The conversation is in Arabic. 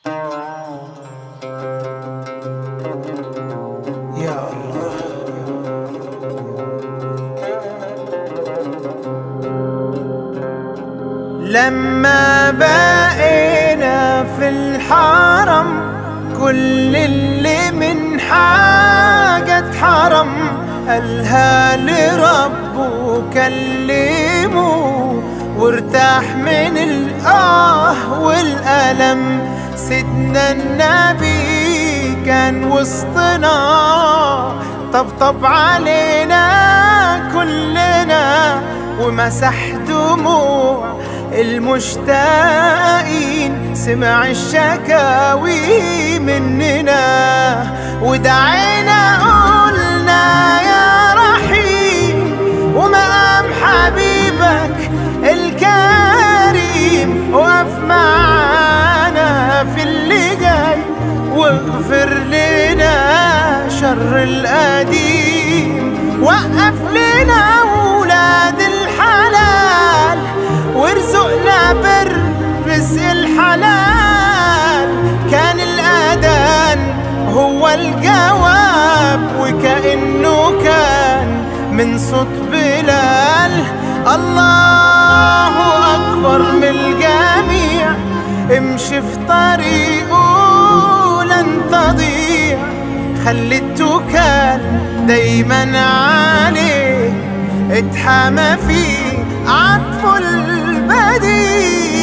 يا الله. لما بقينا في الحرم كل اللي من حاجة اتحرم قالها لربه كلمه وارتاح من والألم. سيدنا النبي كان وسطنا طبطب علينا كلنا ومسح دموع المشتاقين، سمع الشكاوي مننا ودعينا قلنا يا رحيم ومقام حبيبك الكريم وقف معانا في اللي جاي واغفر لنا شر القديم. وقف لنا ولاد الحلال وارزقنا بالرزق الحلال. كان الأذان هو الجواب وكأنه كان من صوت بلال. الله أكبر من الجميع، امشي في طريقه لن تضيع. خلي التوكال دايما عليه، اتحمى فيه عطف البديع.